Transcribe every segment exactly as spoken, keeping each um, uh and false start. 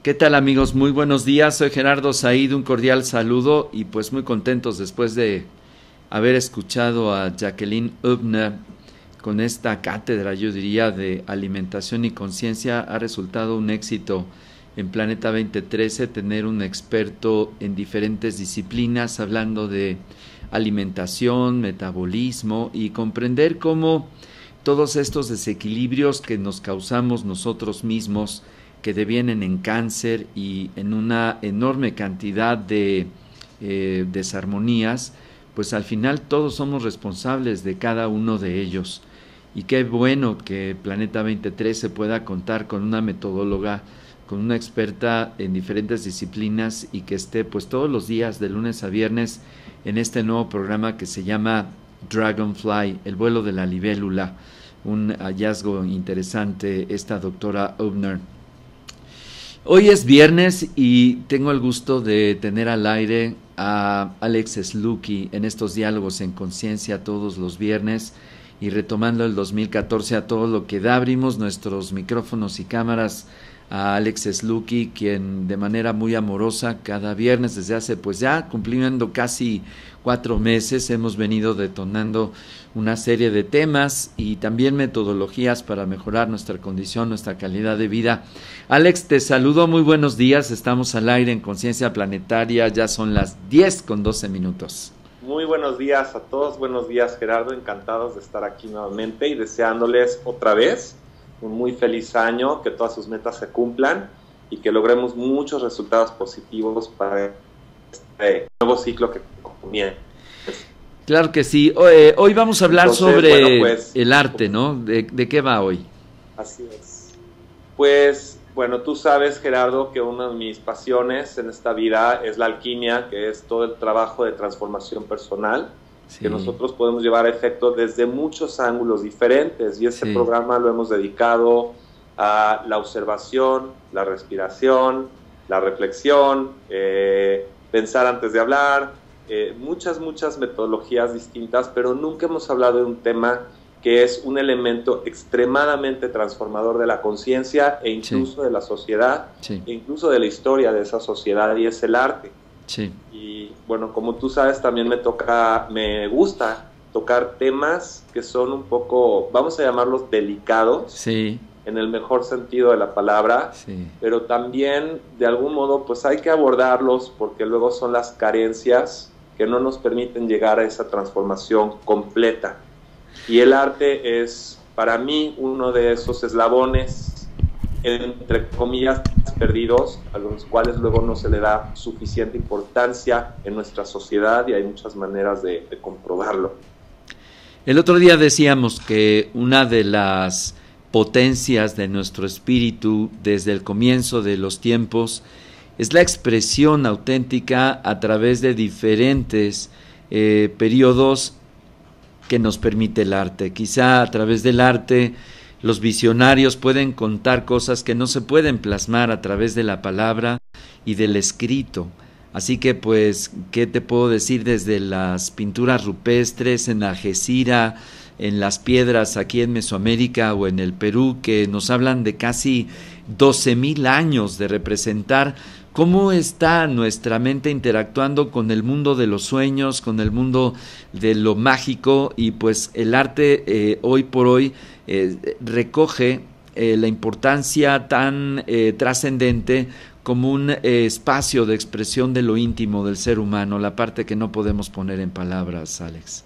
¿Qué tal, amigos? Muy buenos días, soy Gerardo Said, un cordial saludo y pues muy contentos después de haber escuchado a Jacqueline Huebner con esta cátedra, yo diría, de alimentación y conciencia. Ha resultado un éxito en Planeta veinte trece tener un experto en diferentes disciplinas hablando de alimentación, metabolismo y comprender cómo todos estos desequilibrios que nos causamos nosotros mismos, que devienen en cáncer y en una enorme cantidad de eh, desarmonías, pues al final todos somos responsables de cada uno de ellos. Y qué bueno que Planeta veinte trece pueda contar con una metodóloga, con una experta en diferentes disciplinas y que esté pues todos los días de lunes a viernes en este nuevo programa que se llama Dragonfly, el vuelo de la libélula. Un hallazgo interesante, esta doctora Huebner. Hoy es viernes y tengo el gusto de tener al aire a Alex Sluky en estos diálogos en conciencia todos los viernes, y retomando el dos mil catorce a todo lo que da, abrimos nuestros micrófonos y cámaras a Alex Sluky, quien de manera muy amorosa cada viernes desde hace pues ya cumpliendo casi cuatro meses hemos venido detonando una serie de temas y también metodologías para mejorar nuestra condición, nuestra calidad de vida. Alex, te saludo, muy buenos días, estamos al aire en Conciencia Planetaria, ya son las diez con doce minutos. Muy buenos días a todos, buenos días Gerardo, encantados de estar aquí nuevamente y deseándoles otra vez un muy feliz año, que todas sus metas se cumplan y que logremos muchos resultados positivos para este nuevo ciclo que comienza. Claro que sí. Hoy, hoy vamos a hablar Entonces, sobre bueno, pues, el arte, ¿no? ¿De, ¿De qué va hoy? Así es. Pues, bueno, tú sabes, Gerardo, que una de mis pasiones en esta vida es la alquimia, que es todo el trabajo de transformación personal, sí, que nosotros podemos llevar a efecto desde muchos ángulos diferentes, y este sí. programa lo hemos dedicado a la observación, la respiración, la reflexión, eh, pensar antes de hablar, eh, muchas, muchas metodologías distintas, pero nunca hemos hablado de un tema que es un elemento extremadamente transformador de la conciencia e incluso sí. de la sociedad, sí. e incluso de la historia de esa sociedad, y es el arte. Sí. Y bueno, como tú sabes, también me toca, me gusta tocar temas que son un poco, vamos a llamarlos delicados, sí. en el mejor sentido de la palabra, sí. pero también de algún modo pues hay que abordarlos porque luego son las carencias que no nos permiten llegar a esa transformación completa. Y el arte es para mí uno de esos eslabones, entre comillas, perdidos, a los cuales luego no se le da suficiente importancia en nuestra sociedad, y hay muchas maneras de, de comprobarlo. El otro día decíamos que una de las potencias de nuestro espíritu desde el comienzo de los tiempos es la expresión auténtica a través de diferentes eh, periodos que nos permite el arte. Quizá a través del arte los visionarios pueden contar cosas que no se pueden plasmar a través de la palabra y del escrito. Así que pues, ¿qué te puedo decir? Desde las pinturas rupestres en Algeciras, en las piedras aquí en Mesoamérica o en el Perú, que nos hablan de casi doce mil años de representar cómo está nuestra mente interactuando con el mundo de los sueños, con el mundo de lo mágico, y pues el arte eh, hoy por hoy eh, recoge eh, la importancia tan eh, trascendente como un eh, espacio de expresión de lo íntimo del ser humano, la parte que no podemos poner en palabras, Alex.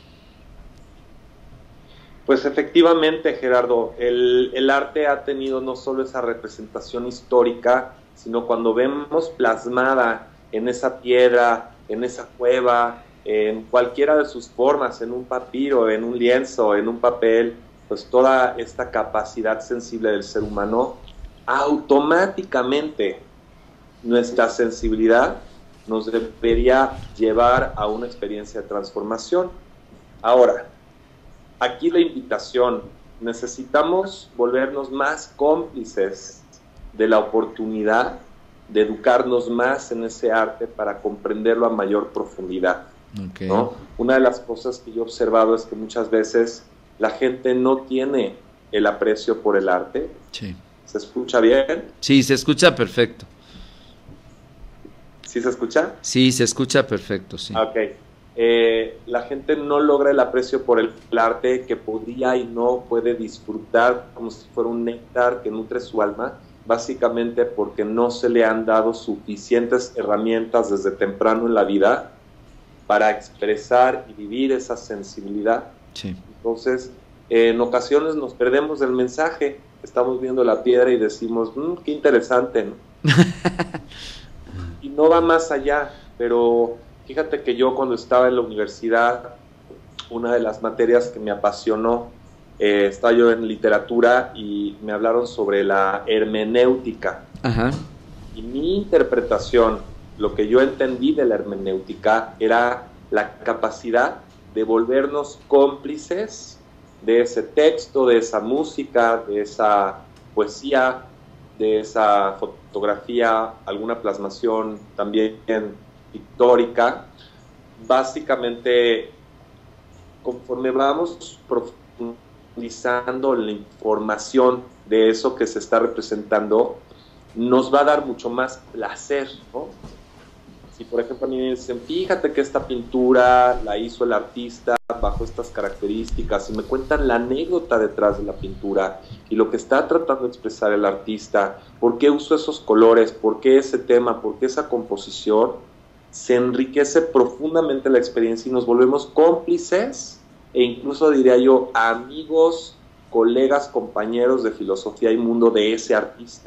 Pues efectivamente, Gerardo, el, el arte ha tenido no solo esa representación histórica, sino cuando vemos plasmada en esa piedra, en esa cueva, en cualquiera de sus formas, en un papiro, en un lienzo, en un papel, pues toda esta capacidad sensible del ser humano, automáticamente nuestra sensibilidad nos debería llevar a una experiencia de transformación. Ahora, aquí la invitación, necesitamos volvernos más cómplices de la oportunidad de educarnos más en ese arte para comprenderlo a mayor profundidad. Okay. ¿No? Una de las cosas que yo he observado es que muchas veces la gente no tiene el aprecio por el arte, sí. ¿Se escucha bien? Sí, se escucha perfecto. ¿Sí se escucha? Sí, se escucha perfecto, sí. Ok. Eh, la gente no logra el aprecio por el, el arte que podría y no puede disfrutar como si fuera un néctar que nutre su alma, básicamente porque no se le han dado suficientes herramientas desde temprano en la vida para expresar y vivir esa sensibilidad. Sí. Entonces, eh, en ocasiones nos perdemos del mensaje, estamos viendo la piedra y decimos, mmm, qué interesante, ¿no? Y no va más allá, pero fíjate que yo cuando estaba en la universidad, una de las materias que me apasionó, eh, estaba yo en literatura y me hablaron sobre la hermenéutica. Ajá. Y mi interpretación, lo que yo entendí de la hermenéutica, era la capacidad de volvernos cómplices de ese texto, de esa música, de esa poesía, de esa fotografía, alguna plasmación también pictórica. Básicamente, conforme vamos profundizando la información de eso que se está representando, nos va a dar mucho más placer, ¿no? Si por ejemplo a mí me dicen, fíjate que esta pintura la hizo el artista bajo estas características, y me cuentan la anécdota detrás de la pintura y lo que está tratando de expresar el artista, por qué usó esos colores, por qué ese tema, por qué esa composición, se enriquece profundamente la experiencia y nos volvemos cómplices e incluso diría yo amigos, colegas, compañeros de filosofía y mundo de ese artista.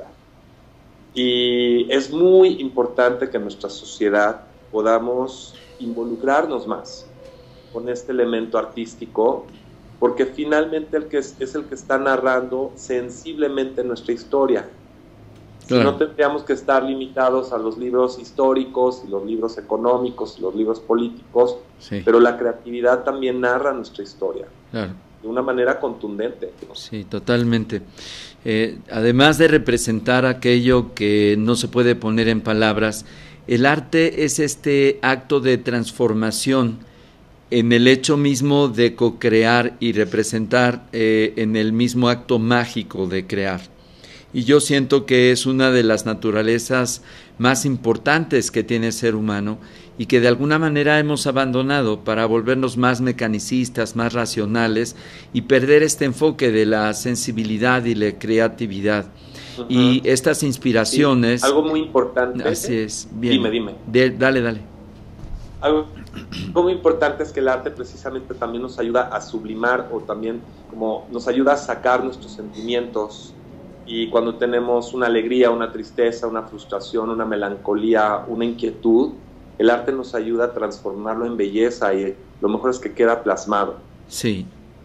Y es muy importante que en nuestra sociedad podamos involucrarnos más con este elemento artístico, porque finalmente el que es, es el que está narrando sensiblemente nuestra historia. Claro. Si no, tendríamos que estar limitados a los libros históricos y los libros económicos y los libros políticos, sí. Pero la creatividad también narra nuestra historia. Claro. De una manera contundente, ¿no? Sí, totalmente. Eh, además de representar aquello que no se puede poner en palabras, el arte es este acto de transformación en el hecho mismo de co-crear y representar eh, en el mismo acto mágico de crear. Y yo siento que es una de las naturalezas más importantes que tiene el ser humano y que de alguna manera hemos abandonado para volvernos más mecanicistas, más racionales y perder este enfoque de la sensibilidad y la creatividad. Uh-huh. Y estas inspiraciones... Sí, algo muy importante. Así es. Bien. Dime, dime. De, dale, dale. Algo, algo muy importante es que el arte precisamente también nos ayuda a sublimar o también como nos ayuda a sacar nuestros sentimientos. Y cuando tenemos una alegría, una tristeza, una frustración, una melancolía, una inquietud, el arte nos ayuda a transformarlo en belleza y lo mejor es que queda plasmado. Sí,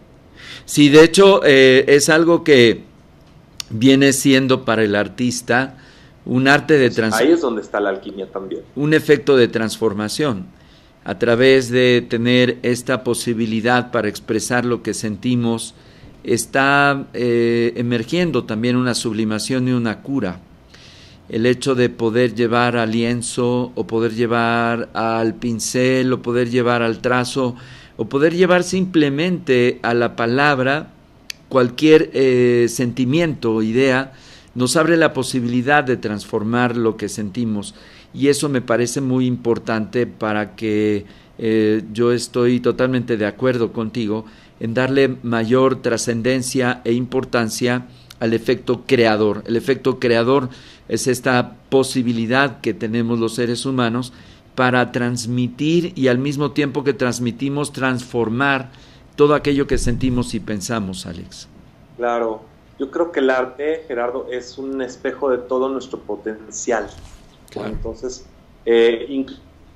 sí, de hecho eh, es algo que viene siendo para el artista un arte de transformación. Ahí es donde está la alquimia también. Un efecto de transformación, a través de tener esta posibilidad para expresar lo que sentimos, está eh, emergiendo también una sublimación y una cura. El hecho de poder llevar al lienzo, o poder llevar al pincel, o poder llevar al trazo, o poder llevar simplemente a la palabra cualquier eh, sentimiento o idea, nos abre la posibilidad de transformar lo que sentimos. Y eso me parece muy importante para que eh, yo estoy totalmente de acuerdo contigo en darle mayor trascendencia e importancia al efecto creador. El efecto creador es esta posibilidad que tenemos los seres humanos para transmitir y al mismo tiempo que transmitimos, transformar todo aquello que sentimos y pensamos, Alex. Claro, yo creo que el arte, Gerardo, es un espejo de todo nuestro potencial. Claro. Entonces, eh, incluso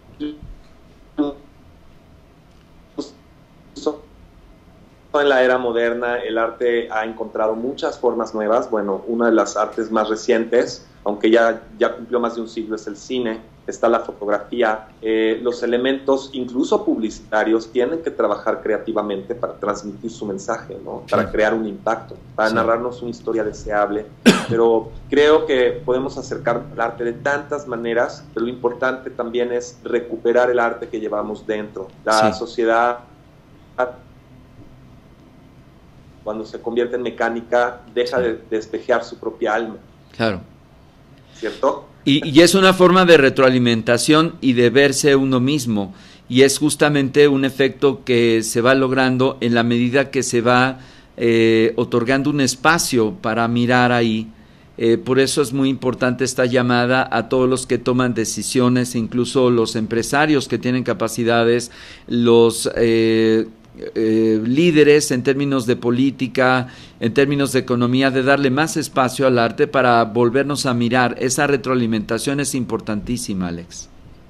en la era moderna el arte ha encontrado muchas formas nuevas. Bueno, una de las artes más recientes, aunque ya, ya cumplió más de un siglo, es el cine, está la fotografía. Eh, los elementos, incluso publicitarios, tienen que trabajar creativamente para transmitir su mensaje, ¿no? Para sí. crear un impacto, para sí. narrarnos una historia deseable. Pero creo que podemos acercar al arte de tantas maneras, pero lo importante también es recuperar el arte que llevamos dentro. La sí. sociedad cuando se convierte en mecánica, deja de despejar su propia alma. Claro. ¿Cierto? Y, y es una forma de retroalimentación y de verse uno mismo, y es justamente un efecto que se va logrando en la medida que se va eh, otorgando un espacio para mirar ahí. Eh, por eso es muy importante esta llamada a todos los que toman decisiones, incluso los empresarios que tienen capacidades, los eh, eh, líderes en términos de política, en términos de economía, de darle más espacio al arte para volvernos a mirar. Esa retroalimentación es importantísima, Alex.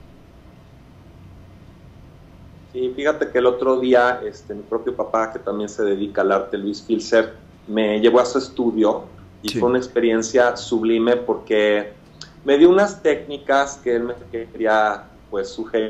Sí, fíjate que el otro día este, mi propio papá, que también se dedica al arte, Luis Filser, me llevó a su estudio. Y sí, fue una experiencia sublime porque me dio unas técnicas que él me quería pues sugerir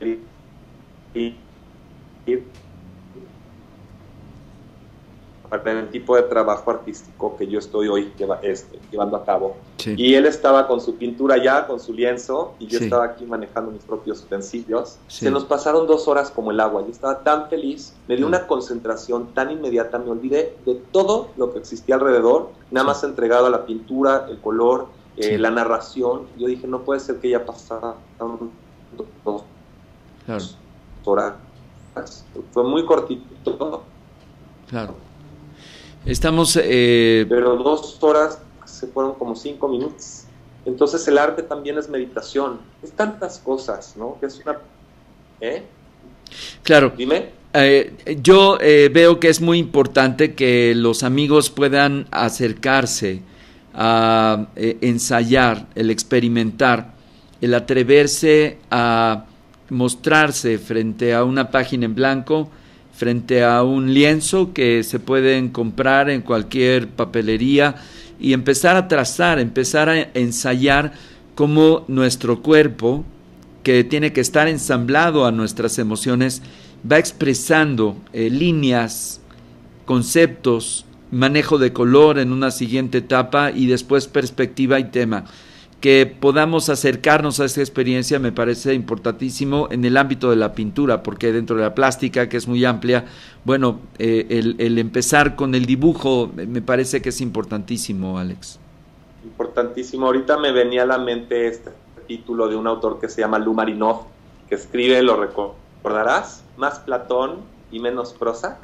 para el tipo de trabajo artístico que yo estoy hoy lleva, este, llevando a cabo. Sí. Y él estaba con su pintura ya, con su lienzo, y yo sí. estaba aquí manejando mis propios utensilios. Sí. Se nos pasaron dos horas como el agua. Yo estaba tan feliz, me dio sí. una concentración tan inmediata, me olvidé de todo lo que existía alrededor, nada sí. más entregado a la pintura, el color, eh, sí. la narración. Yo dije, no puede ser que ya pasaran dos claro. horas. Fue muy cortito. Claro. Estamos... Eh... Pero dos horas se fueron como cinco minutos. Entonces el arte también es meditación. Es tantas cosas, ¿no? Que es una... ¿Eh? Claro. Dime. Eh, yo eh, veo que es muy importante que los amigos puedan acercarse a eh, ensayar, el experimentar, el atreverse a mostrarse frente a una página en blanco, frente a un lienzo que se pueden comprar en cualquier papelería y empezar a trazar, empezar a ensayar cómo nuestro cuerpo, que tiene que estar ensamblado a nuestras emociones, va expresando eh, líneas, conceptos, manejo de color en una siguiente etapa y después perspectiva y tema. Que podamos acercarnos a esta experiencia me parece importantísimo en el ámbito de la pintura, porque dentro de la plástica, que es muy amplia, bueno, eh, el, el empezar con el dibujo me parece que es importantísimo, Alex. Importantísimo. Ahorita me venía a la mente este título de un autor que se llama Lou Marinov, que escribe, lo recordarás, Más Platón y menos Prozac.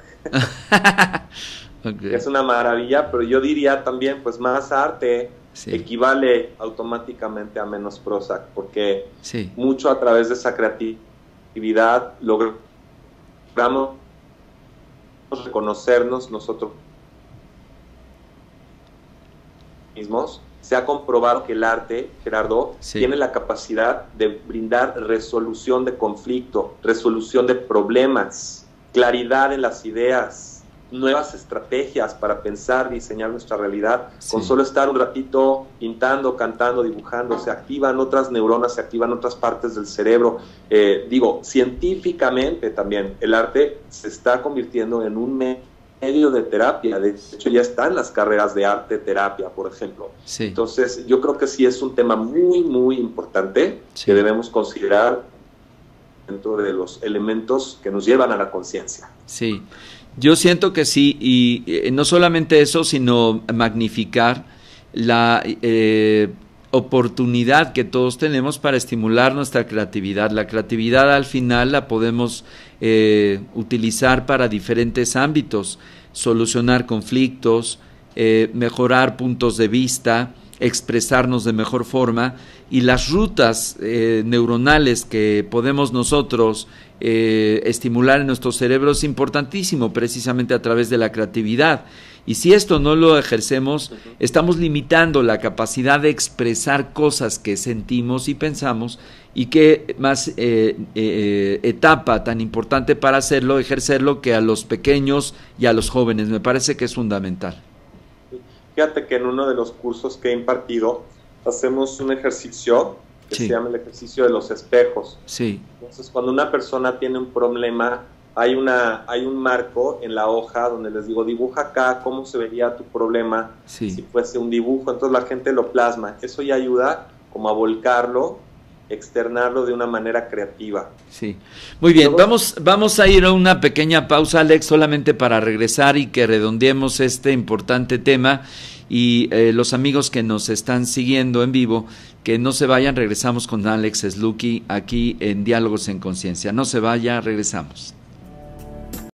Okay. Es una maravilla, pero yo diría también, pues más arte... Sí. equivale automáticamente a menos Prozac, porque sí. mucho a través de esa creatividad logramos reconocernos nosotros mismos. Se ha comprobado que el arte, Gerardo, sí. tiene la capacidad de brindar resolución de conflicto, resolución de problemas, claridad en las ideas, nuevas estrategias para pensar, diseñar nuestra realidad. Sí. Con solo estar un ratito pintando, cantando, dibujando, se activan otras neuronas, se activan otras partes del cerebro. Eh, digo, científicamente también el arte se está convirtiendo en un medio de terapia. De hecho, ya están las carreras de arte terapia, por ejemplo. Sí. Entonces, yo creo que sí es un tema muy, muy importante sí. que debemos considerar dentro de los elementos que nos llevan a la conciencia. Sí. Yo siento que sí, y eh, no solamente eso, sino magnificar la eh, oportunidad que todos tenemos para estimular nuestra creatividad. La creatividad al final la podemos eh, utilizar para diferentes ámbitos, solucionar conflictos, eh, mejorar puntos de vista, expresarnos de mejor forma, y las rutas eh, neuronales que podemos nosotros eh, estimular en nuestro cerebro es importantísimo, precisamente a través de la creatividad. Y si esto no lo ejercemos, estamos limitando la capacidad de expresar cosas que sentimos y pensamos, y qué más eh, eh, etapa tan importante para hacerlo, ejercerlo, que a los pequeños y a los jóvenes. Me parece que es fundamental. Fíjate que en uno de los cursos que he impartido hacemos un ejercicio que sí. se llama el ejercicio de los espejos. Sí. Entonces, cuando una persona tiene un problema, hay una hay un marco en la hoja donde les digo, dibuja acá cómo se vería tu problema sí. si fuese un dibujo. Entonces la gente lo plasma. Eso ya ayuda como a volcarlo externarlo de una manera creativa. Sí, muy bien, Luego, vamos, vamos a ir a una pequeña pausa, Alex, solamente para regresar y que redondeemos este importante tema, y eh, los amigos que nos están siguiendo en vivo, que no se vayan, regresamos con Alex Sluky aquí en Diálogos en Conciencia. No se vaya, regresamos.